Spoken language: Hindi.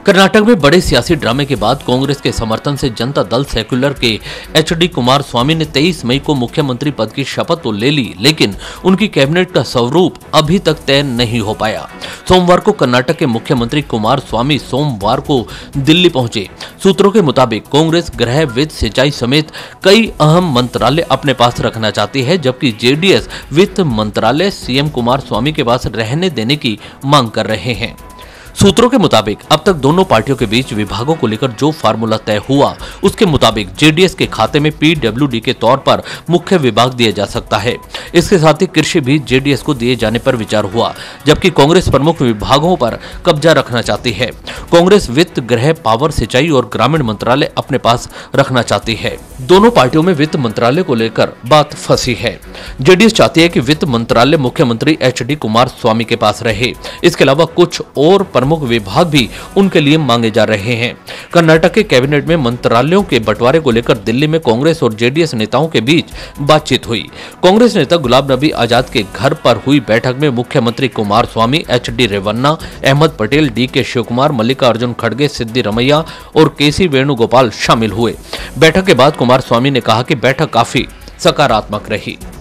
कर्नाटक में बड़े सियासी ड्रामे के बाद कांग्रेस के समर्थन से जनता दल सेक्युलर के एचडी कुमारस्वामी ने 23 मई को मुख्यमंत्री पद की शपथ तो ले ली, लेकिन उनकी कैबिनेट का स्वरूप अभी तक तय नहीं हो पाया। सोमवार को कर्नाटक के मुख्यमंत्री कुमारस्वामी सोमवार को दिल्ली पहुंचे। सूत्रों के मुताबिक कांग्रेस गृह, वित्त, सिंचाई समेत कई अहम मंत्रालय अपने पास रखना चाहती है, जबकि जेडीएस वित्त मंत्रालय सीएम कुमारस्वामी के पास रहने देने की मांग कर रहे हैं। सूत्रों के मुताबिक अब तक दोनों पार्टियों के बीच विभागों को लेकर जो फार्मूला तय हुआ, उसके मुताबिक जेडीएस के खाते में पीडब्ल्यूडी के तौर पर मुख्य विभाग दिया जा सकता है। इसके साथ ही कृषि भी जेडीएस को दिए जाने पर विचार हुआ, जबकि कांग्रेस प्रमुख विभागों पर कब्जा रखना चाहती है। कांग्रेस वित्त, गृह, पावर, सिंचाई और ग्रामीण मंत्रालय अपने पास रखना चाहती है। दोनों पार्टियों में वित्त मंत्रालय को लेकर बात फंसी है। जेडीएस चाहती है कि वित्त मंत्रालय मुख्यमंत्री एचडी कुमारस्वामी के पास रहे। इसके अलावा कुछ और प्रमुख विभाग भी उनके लिए मांगे जा रहे हैं। कर्नाटक के कैबिनेट में मंत्रालयों के बंटवारे को लेकर दिल्ली में कांग्रेस और जेडीएस नेताओं के बीच बातचीत हुई। कांग्रेस नेता गुलाम नबी आजाद के घर पर हुई बैठक में मुख्यमंत्री कुमारस्वामी, एचडी रेवन्ना, अहमद पटेल, डीके शिवकुमार, मल्लिकार्जुन खड़गे, सिद्धिरमैया और केसी वेणुगोपाल शामिल हुए। बैठक के बाद कुमारस्वामी ने कहा कि बैठक काफी सकारात्मक रही।